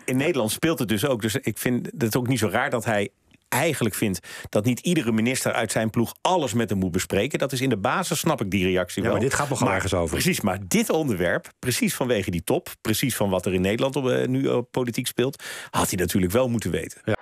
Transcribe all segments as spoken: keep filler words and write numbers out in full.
in Nederland speelt het dus ook. Dus ik vind het ook niet zo raar dat hij eigenlijk vindt dat niet iedere minister uit zijn ploeg alles met hem moet bespreken. Dat is in de basis, snap ik die reactie wel. Ja, maar dit gaat nog wel ergens over. Precies, maar dit onderwerp, precies vanwege die top, precies van wat er in Nederland op, uh, nu op politiek speelt, had hij natuurlijk wel moeten weten. Ja.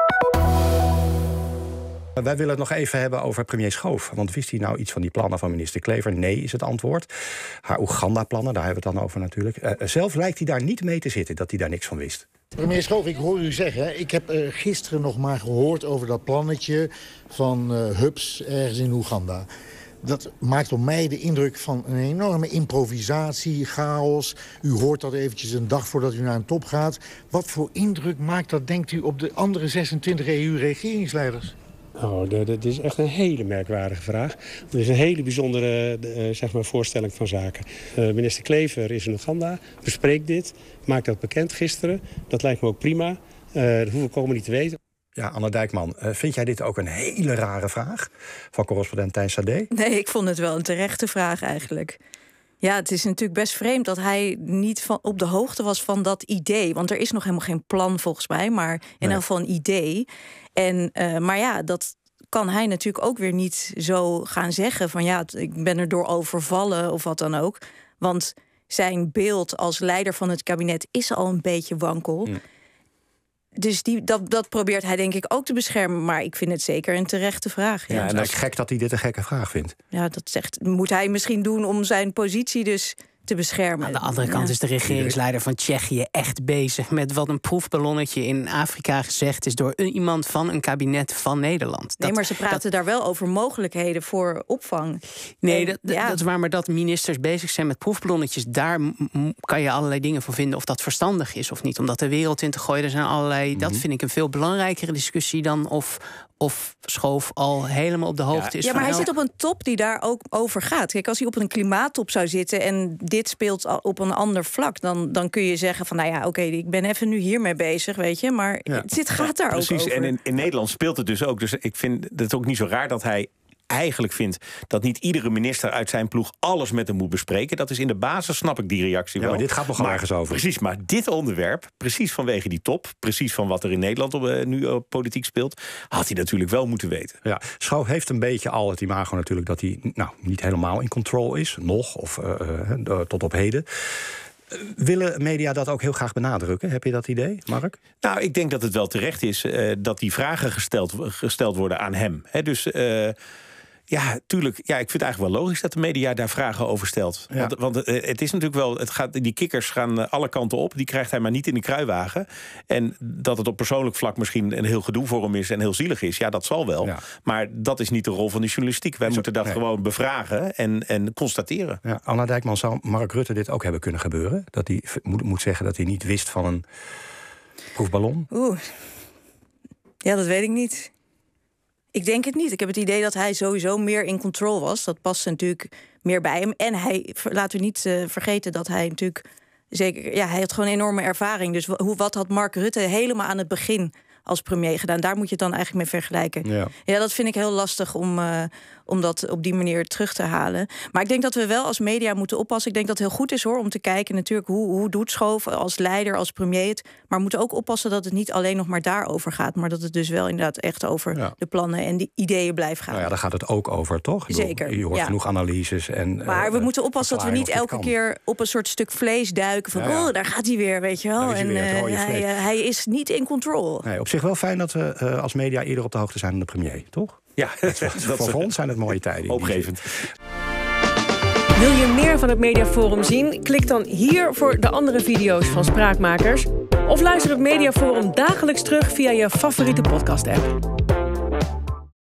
Wij willen het nog even hebben over premier Schoof. Want wist hij nou iets van die plannen van minister Klever? Nee, is het antwoord. Haar Oeganda-plannen, daar hebben we het dan over natuurlijk. Uh, zelf lijkt hij daar niet mee te zitten, dat hij daar niks van wist. Premier Schoof, ik hoor u zeggen, ik heb uh, gisteren nog maar gehoord over dat plannetje van uh, hubs ergens in Oeganda. Dat maakt op mij de indruk van een enorme improvisatie, chaos. U hoort dat eventjes een dag voordat u naar een top gaat. Wat voor indruk maakt dat, denkt u, op de andere zesentwintig E U-regeringsleiders? Oh, dat, dat is echt een hele merkwaardige vraag. Het is een hele bijzondere uh, zeg maar, voorstelling van zaken. Uh, minister Klever is in Oeganda, bespreekt dit, maakt dat bekend gisteren. Dat lijkt me ook prima. Uh, dat hoeven we komen niet te weten. Ja, Anne Dijkman, uh, vind jij dit ook een hele rare vraag van correspondent Tijn Sade? Nee, ik vond het wel een terechte vraag eigenlijk. Ja, het is natuurlijk best vreemd dat hij niet van, op de hoogte was van dat idee. Want er is nog helemaal geen plan volgens mij, maar in nee. elk geval een idee. En, uh, maar ja, dat kan hij natuurlijk ook weer niet zo gaan zeggen van ja, ik ben er door overvallen of wat dan ook. Want zijn beeld als leider van het kabinet is al een beetje wankel. Ja. Dus die, dat, dat probeert hij denk ik ook te beschermen. Maar ik vind het zeker een terechte vraag. Ja, ja en het is gek dat hij dit een gekke vraag vindt. Ja, dat zegt, moet hij misschien doen om zijn positie dus te beschermen. Aan de andere kant ja. is de regeringsleider van Tsjechië echt bezig met wat een proefballonnetje in Afrika gezegd is door iemand van een kabinet van Nederland. Dat, nee, maar ze praten dat, daar wel over mogelijkheden voor opvang. Nee, en, dat, ja. dat is waar, maar dat ministers bezig zijn met proefballonnetjes, daar m- kan je allerlei dingen van vinden of dat verstandig is of niet. Om dat de wereld in te gooien, er zijn allerlei. Mm-hmm. Dat vind ik een veel belangrijkere discussie dan of. Of Schoof al helemaal op de hoogte ja. is. Ja, maar van hij el- zit op een top die daar ook over gaat. Kijk, als hij op een klimaattop zou zitten en dit speelt op een ander vlak, dan, dan kun je zeggen van, nou ja, oké, okay, ik ben even nu hiermee bezig, weet je. Maar ja. dit gaat daar Precies, ook over. En in, in Nederland speelt het dus ook. Dus ik vind het ook niet zo raar dat hij eigenlijk vindt dat niet iedere minister uit zijn ploeg alles met hem moet bespreken. Dat is in de basis, snap ik die reactie ja, wel. Maar dit gaat nog wel ergens over. Precies, maar dit onderwerp, precies vanwege die top, precies van wat er in Nederland op, uh, nu op politiek speelt, had hij natuurlijk wel moeten weten. Ja, Schoof heeft een beetje al het imago natuurlijk dat hij nou, niet helemaal in control is, nog, of uh, uh, tot op heden. Willen media dat ook heel graag benadrukken? Heb je dat idee, Mark? Nou, ik denk dat het wel terecht is uh, dat die vragen gesteld, gesteld worden aan hem. He, dus uh, ja, tuurlijk. Ja, ik vind het eigenlijk wel logisch dat de media daar vragen over stelt. Ja. Want, want uh, het is natuurlijk wel, het gaat, die kikkers gaan uh, alle kanten op. Die krijgt hij maar niet in de kruiwagen. En dat het op persoonlijk vlak misschien een heel gedoe voor hem is en heel zielig is, ja, dat zal wel. Ja. Maar dat is niet de rol van de journalistiek. Wij Zo, moeten dat nee. gewoon bevragen en, en constateren. Ja, Anna Dijkman, zou Mark Rutte dit ook hebben kunnen gebeuren? Dat hij moet, moet zeggen dat hij niet wist van een proefballon? Oeh. Ja, dat weet ik niet. Ik denk het niet. Ik heb het idee dat hij sowieso meer in control was. Dat past natuurlijk meer bij hem. En hij, laten we niet uh, vergeten dat hij natuurlijk zeker, ja, hij had gewoon enorme ervaring. Dus hoe, wat had Mark Rutte helemaal aan het begin als premier gedaan? Daar moet je het dan eigenlijk mee vergelijken. Ja, ja dat vind ik heel lastig om, uh, om dat op die manier terug te halen. Maar ik denk dat we wel als media moeten oppassen. Ik denk dat het heel goed is hoor, om te kijken natuurlijk hoe, hoe doet Schoof als leider, als premier het. Maar we moeten ook oppassen dat het niet alleen nog maar daarover gaat, maar dat het dus wel inderdaad echt over ja. de plannen en die ideeën blijft gaan. Nou ja, daar gaat het ook over, toch? Zeker. Bedoel, je hoort ja. genoeg analyses. En, maar uh, we moeten oppassen dat we niet elke keer op een soort stuk vlees duiken van ja, ja. oh, daar gaat hij weer, weet je wel. En uh, hij, uh, hij is niet in control. Nee, op zich wel fijn dat we uh, als media eerder op de hoogte zijn dan de premier, toch? Ja, dat, dat voor ons zijn het mooie tijden. Hoopgevend. Wil je meer van het Mediaforum zien? Klik dan hier voor de andere video's van Spraakmakers. Of luister het Mediaforum dagelijks terug via je favoriete podcast-app.